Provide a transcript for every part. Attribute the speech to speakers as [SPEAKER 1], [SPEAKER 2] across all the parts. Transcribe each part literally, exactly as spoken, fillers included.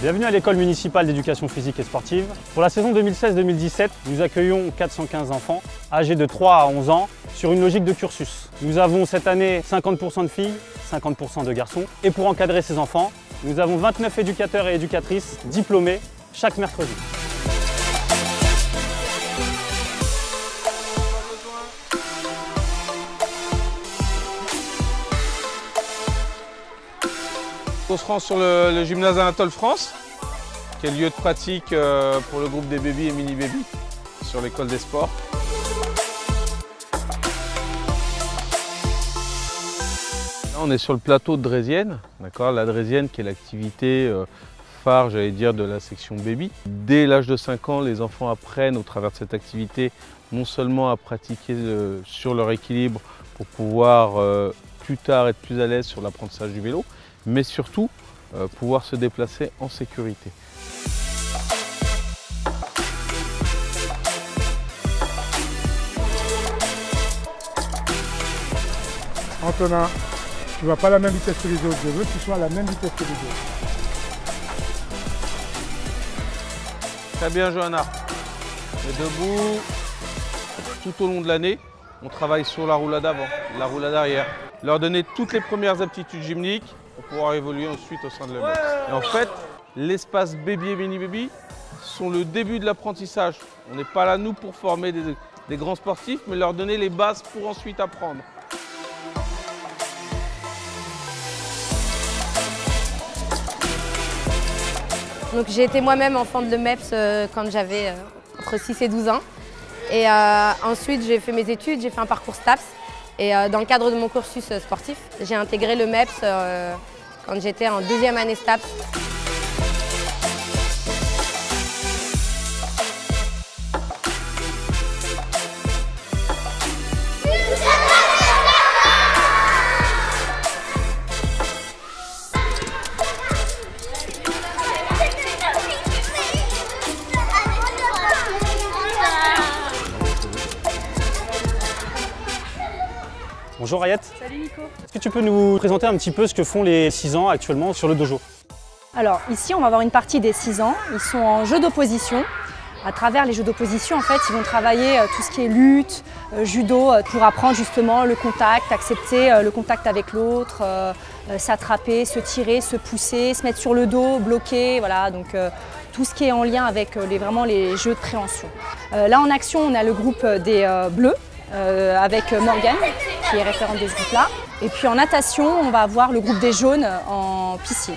[SPEAKER 1] Bienvenue à l'école municipale d'éducation physique et sportive. Pour la saison deux mille seize deux mille dix-sept, nous accueillons quatre cent quinze enfants âgés de trois à onze ans sur une logique de cursus. Nous avons cette année cinquante pour cent de filles, cinquante pour cent de garçons. Et pour encadrer ces enfants, nous avons vingt-neuf éducateurs et éducatrices diplômés chaque mercredi.
[SPEAKER 2] On se rend sur le, le gymnase Anatole France, qui est le lieu de pratique euh, pour le groupe des baby et mini baby sur l'école des sports. Là, on est sur le plateau de Drésienne, d'accord, la Drésienne qui est l'activité euh, phare, j'allais dire, de la section baby. Dès l'âge de cinq ans, les enfants apprennent au travers de cette activité non seulement à pratiquer euh, sur leur équilibre pour pouvoir euh, plus tard être plus à l'aise sur l'apprentissage du vélo, mais surtout euh, pouvoir se déplacer en sécurité.
[SPEAKER 3] Antonin, tu ne vas pas à la même vitesse que les autres, je veux que tu sois à la même vitesse que les autres.
[SPEAKER 2] Très bien Johanna. Et debout, tout au long de l'année, on travaille sur la roulade avant, la roulade arrière. Leur donner toutes les premières aptitudes gymniques pour pouvoir évoluer ensuite au sein de l'E M E P S. Et en fait, l'espace baby et mini baby sont le début de l'apprentissage. On n'est pas là, nous, pour former des, des grands sportifs, mais leur donner les bases pour ensuite apprendre.
[SPEAKER 4] Donc j'ai été moi-même enfant de l'E M E P S euh, quand j'avais euh, entre six et douze ans. Et euh, ensuite, j'ai fait mes études, j'ai fait un parcours STAPS. Et euh, dans le cadre de mon cursus euh, sportif, j'ai intégré l'E M E P S euh, quand j'étais en deuxième année STAPS.
[SPEAKER 1] Bonjour Ayette.
[SPEAKER 5] Salut Nico.
[SPEAKER 1] Est-ce que tu peux nous présenter un petit peu ce que font les six ans actuellement sur le dojo?
[SPEAKER 5] Alors ici on va avoir une partie des six ans, ils sont en jeu d'opposition. À travers les jeux d'opposition en fait ils vont travailler euh, tout ce qui est lutte, euh, judo euh, pour apprendre justement le contact, accepter euh, le contact avec l'autre, euh, euh, s'attraper, se tirer, se pousser, se mettre sur le dos, bloquer, voilà donc euh, tout ce qui est en lien avec euh, les, vraiment les jeux de préhension. Euh, là en action on a le groupe des euh, bleus. Euh, avec Morgane qui est référente de ce groupe-là. Et puis en natation, on va avoir le groupe des jaunes en piscine.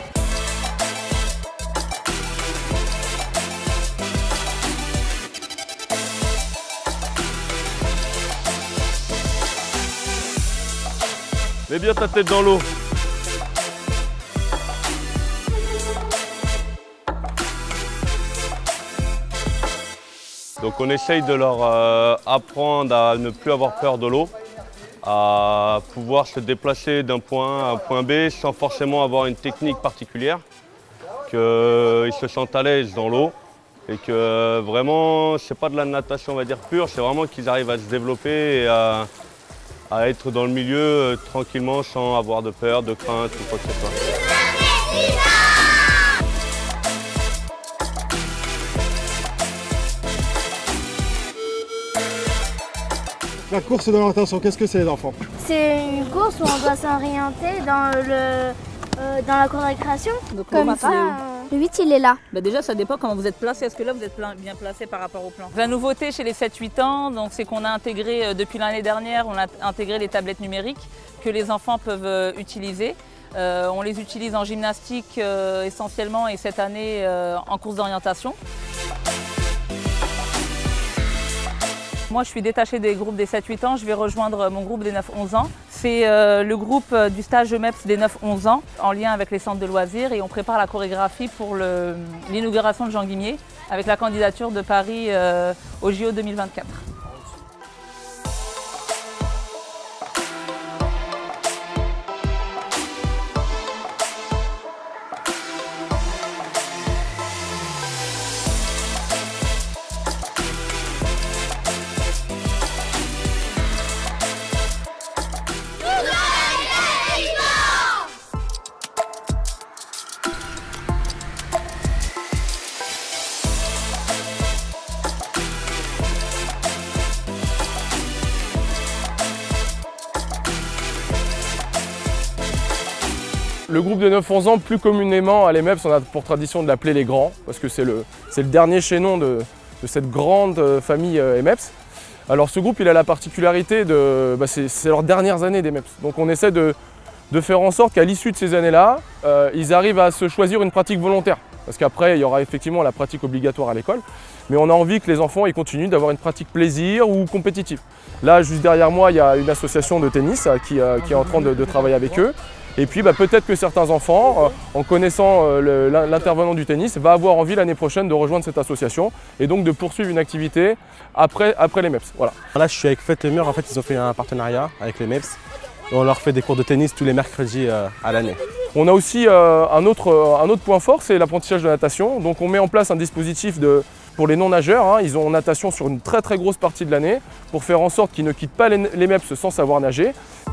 [SPEAKER 2] Mets bien ta tête dans l'eau.
[SPEAKER 6] Donc on essaye de leur euh, apprendre à ne plus avoir peur de l'eau, à pouvoir se déplacer d'un point A à un point B sans forcément avoir une technique particulière, qu'ils se sentent à l'aise dans l'eau et que vraiment c'est pas de la natation on va dire pure, c'est vraiment qu'ils arrivent à se développer et à, à être dans le milieu euh, tranquillement sans avoir de peur, de crainte ou quoi que ce soit.
[SPEAKER 3] La course d'orientation, qu'est-ce que c'est les enfants?
[SPEAKER 7] C'est une course où on doit s'orienter dans, le, euh, dans la cour de récréation.
[SPEAKER 8] Donc,
[SPEAKER 7] Comme
[SPEAKER 8] bon,
[SPEAKER 7] ça,
[SPEAKER 8] le...
[SPEAKER 7] euh, le huit il est là.
[SPEAKER 8] Bah déjà ça dépend comment vous êtes placé. Est-ce que là vous êtes bien placé par rapport au plan?
[SPEAKER 9] La nouveauté chez les sept huit ans, c'est qu'on a intégré, depuis l'année dernière, on a intégré les tablettes numériques que les enfants peuvent utiliser. Euh, on les utilise en gymnastique euh, essentiellement et cette année euh, en course d'orientation. Moi, je suis détachée des groupes des sept huit ans, je vais rejoindre mon groupe des neuf onze ans. C'est euh, le groupe du stage E M E P S des neuf onze ans, en lien avec les centres de loisirs, et on prépare la chorégraphie pour l'inauguration de Jean Guimier, avec la candidature de Paris euh, au J O deux mille vingt-quatre.
[SPEAKER 10] Le groupe de neuf onze ans, plus communément à l'E M E P S, on a pour tradition de l'appeler les grands, parce que c'est le, c'est le dernier chaînon de, de cette grande famille E M E P S. Alors ce groupe, il a la particularité de, bah c'est leurs dernières années d'E M E P S. Donc on essaie de, de faire en sorte qu'à l'issue de ces années-là, euh, ils arrivent à se choisir une pratique volontaire. Parce qu'après, il y aura effectivement la pratique obligatoire à l'école, mais on a envie que les enfants ils continuent d'avoir une pratique plaisir ou compétitive. Là, juste derrière moi, il y a une association de tennis qui, euh, qui est en train de, de travailler avec eux. Et puis bah, peut-être que certains enfants, euh, en connaissant euh, l'intervenant du tennis, va avoir envie l'année prochaine de rejoindre cette association et donc de poursuivre une activité après, après les M E P S. Voilà.
[SPEAKER 11] Là, je suis avec Fête Mur. En fait, ils ont fait un partenariat avec les M E P S. Et on leur fait des cours de tennis tous les mercredis euh, à l'année.
[SPEAKER 10] On a aussi euh, un, autre, euh, un autre point fort, c'est l'apprentissage de natation. Donc on met en place un dispositif de, pour les non-nageurs. Hein. Ils ont natation sur une très très grosse partie de l'année pour faire en sorte qu'ils ne quittent pas les, les M E P S sans savoir nager.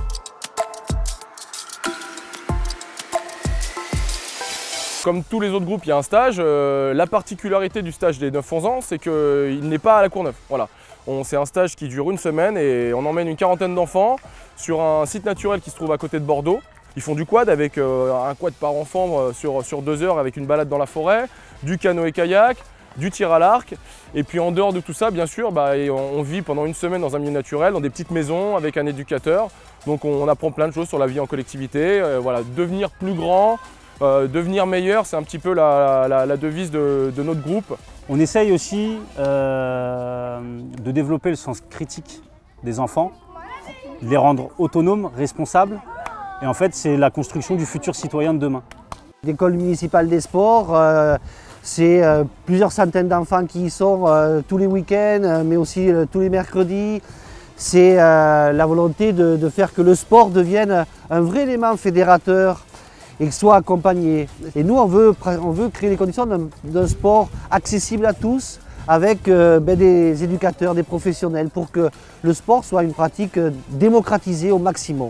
[SPEAKER 10] Comme tous les autres groupes, il y a un stage. Euh, la particularité du stage des neuf onze ans, c'est qu'il n'est pas à la Courneuve. Voilà. C'est un stage qui dure une semaine et on emmène une quarantaine d'enfants sur un site naturel qui se trouve à côté de Bordeaux. Ils font du quad avec euh, un quad par enfant euh, sur, sur deux heures avec une balade dans la forêt, du canoë-kayak, du tir à l'arc. Et puis en dehors de tout ça, bien sûr, bah, et on, on vit pendant une semaine dans un milieu naturel, dans des petites maisons avec un éducateur. Donc on, on apprend plein de choses sur la vie en collectivité. Euh, voilà, devenir plus grand, euh, devenir meilleur, c'est un petit peu la, la, la devise de, de notre groupe.
[SPEAKER 1] On essaye aussi euh, de développer le sens critique des enfants, de les rendre autonomes, responsables. Et en fait, c'est la construction du futur citoyen de demain.
[SPEAKER 12] L'école municipale des sports, euh, c'est euh, plusieurs centaines d'enfants qui y sont euh, tous les week-ends, mais aussi euh, tous les mercredis. C'est euh, la volonté de, de faire que le sport devienne un vrai élément fédérateur et qu'il soit accompagné. Et nous, on veut, on veut créer les conditions d'un sport accessible à tous, avec euh, ben, des éducateurs, des professionnels, pour que le sport soit une pratique démocratisée au maximum.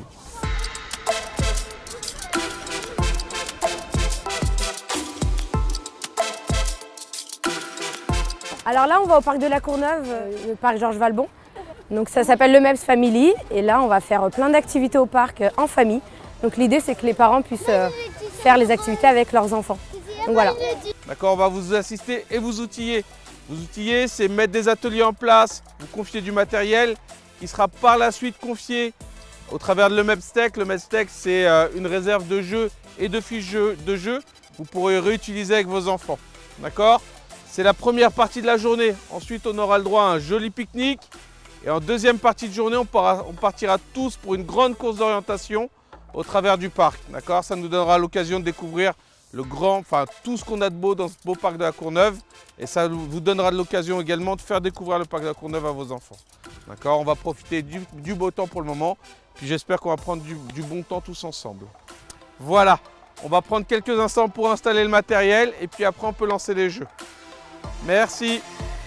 [SPEAKER 4] Alors là, on va au parc de la Courneuve, le parc Georges Valbon. Donc ça s'appelle le M E P S Family et là, on va faire plein d'activités au parc en famille. Donc l'idée, c'est que les parents puissent faire les activités avec leurs enfants. Donc voilà.
[SPEAKER 2] D'accord, on va vous assister et vous outiller. Vous outiller, c'est mettre des ateliers en place, vous confier du matériel qui sera par la suite confié au travers de le MEPSTEC. Le MEPSTEC, c'est une réserve de jeux et de fiches de jeux. Vous pourrez réutiliser avec vos enfants. D'accord ? C'est la première partie de la journée. Ensuite, on aura le droit à un joli pique-nique. Et en deuxième partie de journée, on, pourra, on partira tous pour une grande course d'orientation au travers du parc. D'accord ? Ça nous donnera l'occasion de découvrir le grand, enfin tout ce qu'on a de beau dans ce beau parc de la Courneuve. Et ça vous donnera l'occasion également de faire découvrir le parc de la Courneuve à vos enfants. D'accord ? On va profiter du, du beau temps pour le moment. Puis j'espère qu'on va prendre du, du bon temps tous ensemble. Voilà. On va prendre quelques instants pour installer le matériel. Et puis après, on peut lancer les jeux. Merci.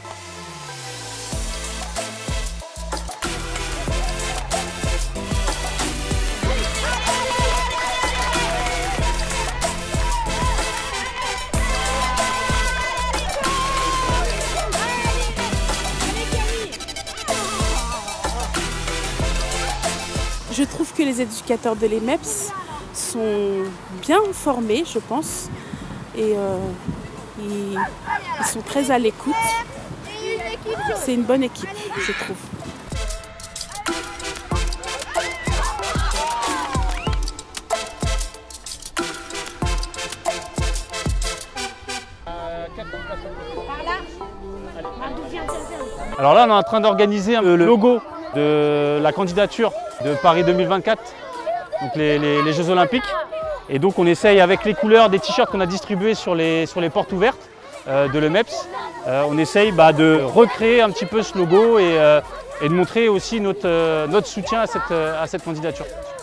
[SPEAKER 13] Je trouve que les éducateurs de l'E M E P S sont bien formés, je pense, et euh, ils, ils sont très à l'écoute. C'est une bonne équipe, je trouve.
[SPEAKER 1] Alors là, on est en train d'organiser le logo de la candidature de Paris deux mille vingt-quatre, donc les, les, les Jeux Olympiques. Et donc on essaye avec les couleurs des t-shirts qu'on a distribués sur les, sur les portes ouvertes euh, de l'E M E P S, euh, on essaye bah, de recréer un petit peu ce logo et, euh, et de montrer aussi notre, euh, notre soutien à cette, à cette candidature.